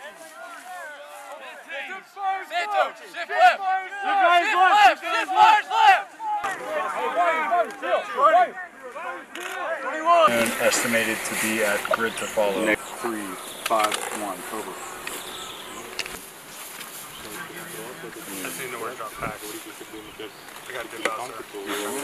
Shift left! Shift left! And estimated to be at grid to follow. Next 3, 5, 1, over. I seen the word drop pack. What do you think? I got a good bouncer.